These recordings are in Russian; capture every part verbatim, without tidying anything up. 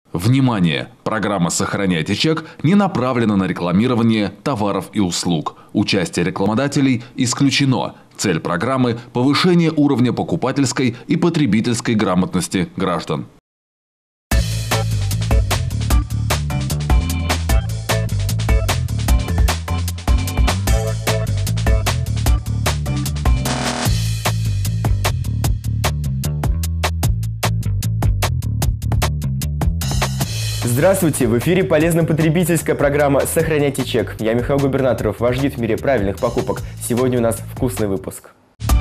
Внимание! Программа «Сохраняйте чек» не направлена на рекламирование товаров и услуг. Участие рекламодателей исключено. Цель программы – повышение уровня покупательской и потребительской грамотности граждан. Здравствуйте! В эфире полезно-потребительская программа «Сохраняйте чек». Я Михаил Губернаторов, ваш гид в мире правильных покупок. Сегодня у нас вкусный выпуск.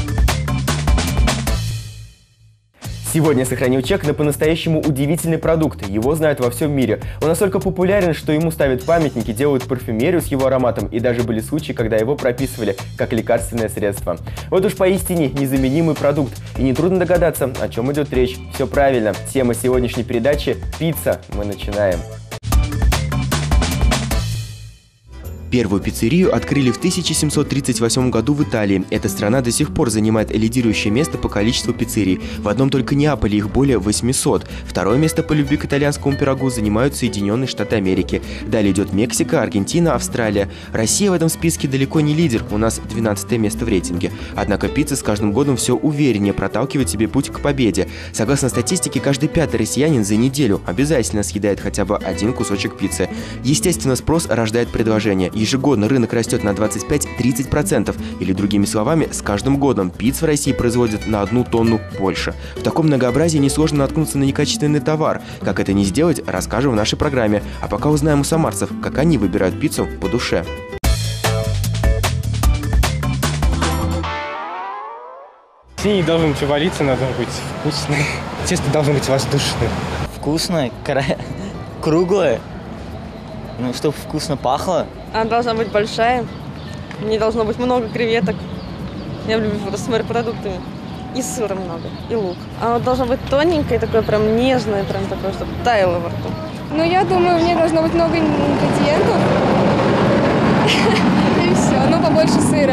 Сегодня я сохранил чек на по-настоящему удивительный продукт. Его знают во всем мире. Он настолько популярен, что ему ставят памятники, делают парфюмерию с его ароматом, и даже были случаи, когда его прописывали как лекарственное средство. Вот уж поистине незаменимый продукт. И нетрудно догадаться, о чем идет речь. Все правильно. Тема сегодняшней передачи – пицца. Мы начинаем. Первую пиццерию открыли в тысяча семьсот тридцать восьмом году в Италии. Эта страна до сих пор занимает лидирующее место по количеству пиццерий. В одном только Неаполе их более восьмисот. Второе место по любви к итальянскому пирогу занимают Соединенные Штаты Америки. Далее идет Мексика, Аргентина, Австралия. Россия в этом списке далеко не лидер, у нас двенадцатое место в рейтинге. Однако пицца с каждым годом все увереннее проталкивает себе путь к победе. Согласно статистике, каждый пятый россиянин за неделю обязательно съедает хотя бы один кусочек пиццы. Естественно, спрос рождает предложение. Ежегодно рынок растет на двадцать пять — тридцать процентов. Или, другими словами, с каждым годом пиц в России производят на одну тонну больше. В таком многообразии несложно наткнуться на некачественный товар. Как это не сделать, расскажем в нашей программе. А пока узнаем у самарцев, как они выбирают пиццу по душе. Не должно быть валиться, надо быть вкусной. Тесто должно быть воздушное. Вкусное, кра... круглое. Ну, чтобы вкусно пахло. Она должна быть большая, не должно быть много креветок. Я люблю с морепродуктами. И сыра много, и лук. Она должна быть тоненькая, такое прям нежное, прям такое, чтобы таяло во рту. Ну, я думаю, в ней должно быть много ингредиентов. И все, ну, побольше сыра.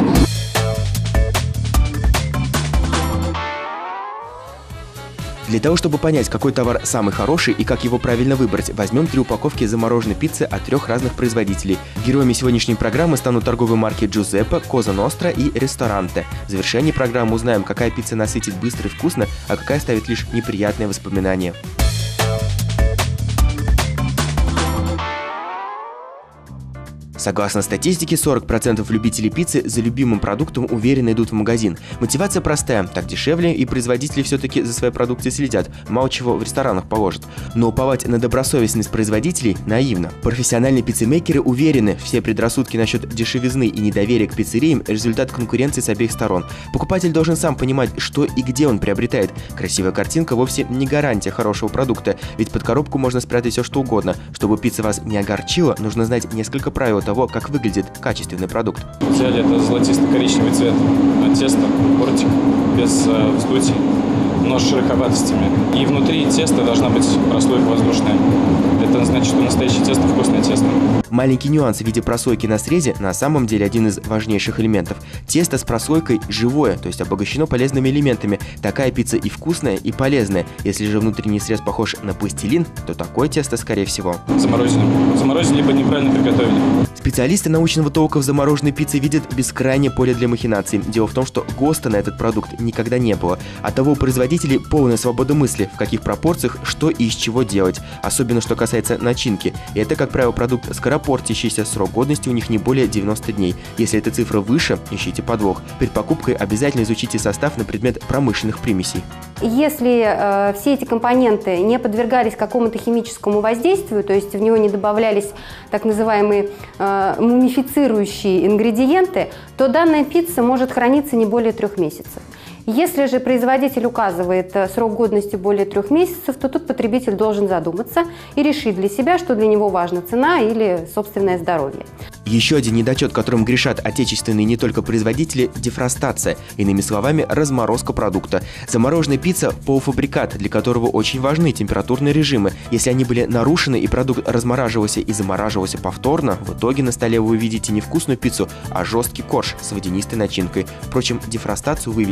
Для того, чтобы понять, какой товар самый хороший и как его правильно выбрать, возьмем три упаковки замороженной пиццы от трех разных производителей. Героями сегодняшней программы станут торговые марки Джузеппе, Коза Ностра и Ресторанте. В завершении программы узнаем, какая пицца насытит быстро и вкусно, а какая оставит лишь неприятные воспоминания. Согласно статистике, сорок процентов любителей пиццы за любимым продуктом уверенно идут в магазин. Мотивация простая, так дешевле, и производители все-таки за своей продукцией следят, мало чего в ресторанах положат. Но уповать на добросовестность производителей наивно. Профессиональные пиццемейкеры уверены, все предрассудки насчет дешевизны и недоверия к пиццериям – результат конкуренции с обеих сторон. Покупатель должен сам понимать, что и где он приобретает. Красивая картинка вовсе не гарантия хорошего продукта, ведь под коробку можно спрятать все что угодно. Чтобы пицца вас не огорчила, нужно знать несколько правил того, как выглядит качественный продукт. В идеале это золотисто-коричневый цвет теста, бортик, без э, вздутий, но с шероховатостями. И внутри теста должна быть прослойка воздушная. Это значит, что настоящее тесто вкусное тесто. Маленький нюанс в виде прослойки на срезе на самом деле один из важнейших элементов. Тесто с прослойкой живое, то есть обогащено полезными элементами. Такая пицца и вкусная, и полезная. Если же внутренний срез похож на пластилин, то такое тесто, скорее всего, заморозили. Заморозили, либо неправильно приготовили. Специалисты научного толка в замороженной пицце видят бескрайнее поле для махинаций. Дело в том, что ГОСТа на этот продукт никогда не было. Оттого у производителей полная свобода мысли, в каких пропорциях, что и из чего делать. Особенно, что касается начинки. И это, как правило, продукт скоропортящийся, срок годности у них не более девяноста дней. Если эта цифра выше, ищите подвох. Перед покупкой обязательно изучите состав на предмет промышленных примесей. Если э, все эти компоненты не подвергались какому-то химическому воздействию, то есть в него не добавлялись так называемые э, мумифицирующие ингредиенты, то данная пицца может храниться не более трех месяцев. Если же производитель указывает срок годности более трех месяцев, то тут потребитель должен задуматься и решить для себя, что для него важна цена или собственное здоровье. Еще один недочет, которым грешат отечественные не только производители – дефростация. Иными словами, разморозка продукта. Замороженная пицца – полуфабрикат, для которого очень важны температурные режимы. Если они были нарушены и продукт размораживался и замораживался повторно, в итоге на столе вы увидите не вкусную пиццу, а жесткий корж с водянистой начинкой. Впрочем, дефростацию выявить совсем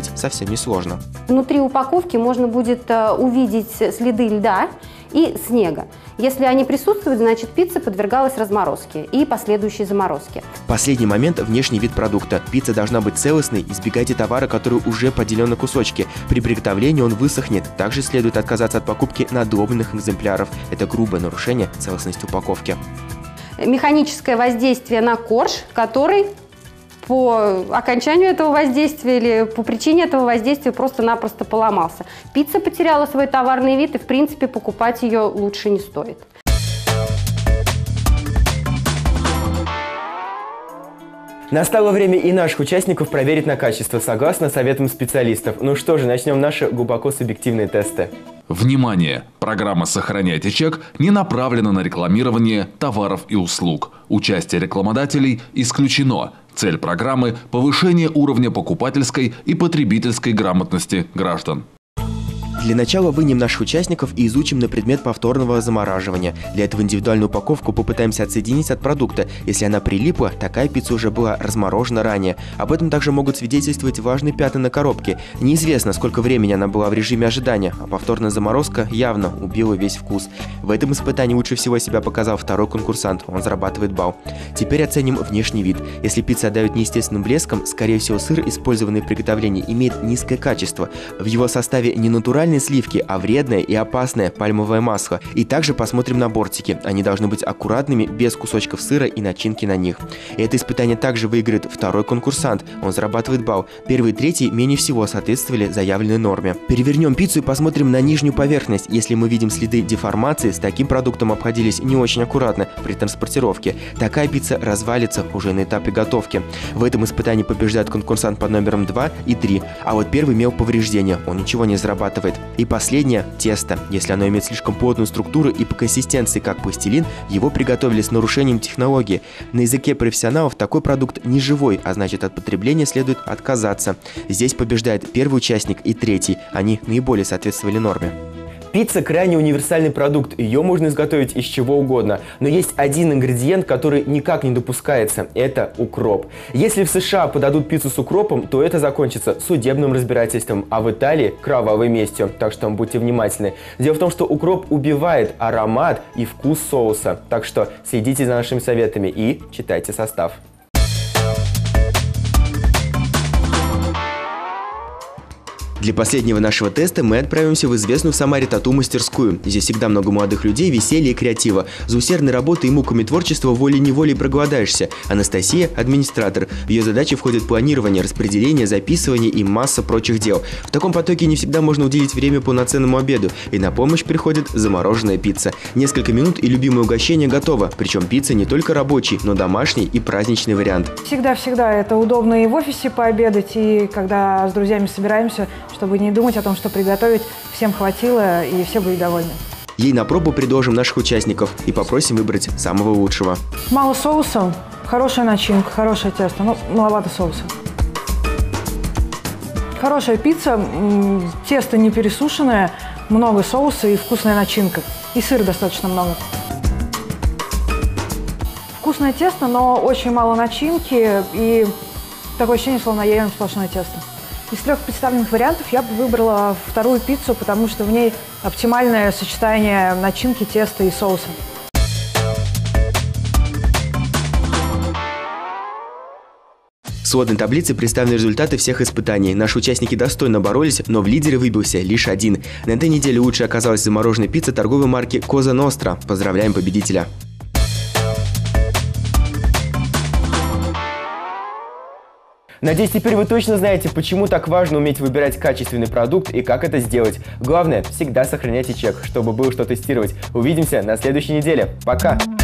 совсем несложно. Внутри упаковки можно будет увидеть следы льда и снега. Если они присутствуют, значит пицца подвергалась разморозке и последующей заморозке. Последний момент – внешний вид продукта. Пицца должна быть целостной, избегайте товара, который уже поделен на кусочки. При приготовлении он высохнет. Также следует отказаться от покупки надробных экземпляров. Это грубое нарушение целостности упаковки. Механическое воздействие на корж, который по окончанию этого воздействия или по причине этого воздействия просто-напросто поломался. Пицца потеряла свой товарный вид, и в принципе покупать ее лучше не стоит. Настало время и наших участников проверить на качество, согласно советам специалистов. Ну что же, начнем наши глубоко субъективные тесты. Внимание! Программа «Сохраняйте чек» не направлена на рекламирование товаров и услуг. Участие рекламодателей исключено. Цель программы – повышение уровня покупательской и потребительской грамотности граждан. Для начала вынем наших участников и изучим на предмет повторного замораживания. Для этого индивидуальную упаковку попытаемся отсоединить от продукта. Если она прилипла, такая пицца уже была разморожена ранее. Об этом также могут свидетельствовать важные пятна на коробке. Неизвестно, сколько времени она была в режиме ожидания, а повторная заморозка явно убила весь вкус. В этом испытании лучше всего себя показал второй конкурсант. Он зарабатывает балл. Теперь оценим внешний вид. Если пицца отдает неестественным блеском, скорее всего сыр, использованный в приготовлении, имеет низкое качество. В его составе не натуральный сливки, а вредное и опасное пальмовое масло. И также посмотрим на бортики. Они должны быть аккуратными, без кусочков сыра и начинки на них. И это испытание также выиграет второй конкурсант. Он зарабатывает балл. Первый и третий менее всего соответствовали заявленной норме. Перевернем пиццу и посмотрим на нижнюю поверхность. Если мы видим следы деформации, с таким продуктом обходились не очень аккуратно при транспортировке. Такая пицца развалится уже на этапе готовки. В этом испытании побеждает конкурсант под номером два и три. А вот первый имел повреждения. Он ничего не зарабатывает. И последнее – тесто. Если оно имеет слишком плотную структуру и по консистенции как пластилин, его приготовили с нарушением технологии. На языке профессионалов такой продукт не живой, а значит от потребления следует отказаться. Здесь побеждает первый участник и третий. Они наиболее соответствовали норме. Пицца – крайне универсальный продукт, ее можно изготовить из чего угодно. Но есть один ингредиент, который никак не допускается – это укроп. Если в США подадут пиццу с укропом, то это закончится судебным разбирательством, а в Италии – кровавой местью. Так что будьте внимательны. Дело в том, что укроп убивает аромат и вкус соуса. Так что следите за нашими советами и читайте состав. Для последнего нашего теста мы отправимся в известную в Самаре тату-мастерскую. Здесь всегда много молодых людей, веселья и креатива. За усердной работой и муками творчества волей-неволей проголодаешься. Анастасия – администратор. В ее задачи входит планирование, распределение, записывание и масса прочих дел. В таком потоке не всегда можно уделить время полноценному обеду. И на помощь приходит замороженная пицца. Несколько минут и любимое угощение готово. Причем пицца не только рабочий, но домашний и праздничный вариант. Всегда-всегда это удобно и в офисе пообедать, и когда с друзьями собираемся, чтобы не думать о том, что приготовить всем хватило и все были довольны. Ей на пробу предложим наших участников и попросим выбрать самого лучшего. Мало соуса, хорошая начинка, хорошее тесто, но маловато соуса. Хорошая пицца, тесто не пересушенное, много соуса и вкусная начинка. И сыра достаточно много. Вкусное тесто, но очень мало начинки и такое ощущение, словно я ем сплошное тесто. Из трех представленных вариантов я бы выбрала вторую пиццу, потому что в ней оптимальное сочетание начинки, теста и соуса. В сводной таблице представлены результаты всех испытаний. Наши участники достойно боролись, но в лидеры выбился лишь один. На этой неделе лучшей оказалась замороженная пицца торговой марки Коза Ностра. Поздравляем победителя! Надеюсь, теперь вы точно знаете, почему так важно уметь выбирать качественный продукт и как это сделать. Главное, всегда сохраняйте чек, чтобы было что тестировать. Увидимся на следующей неделе. Пока!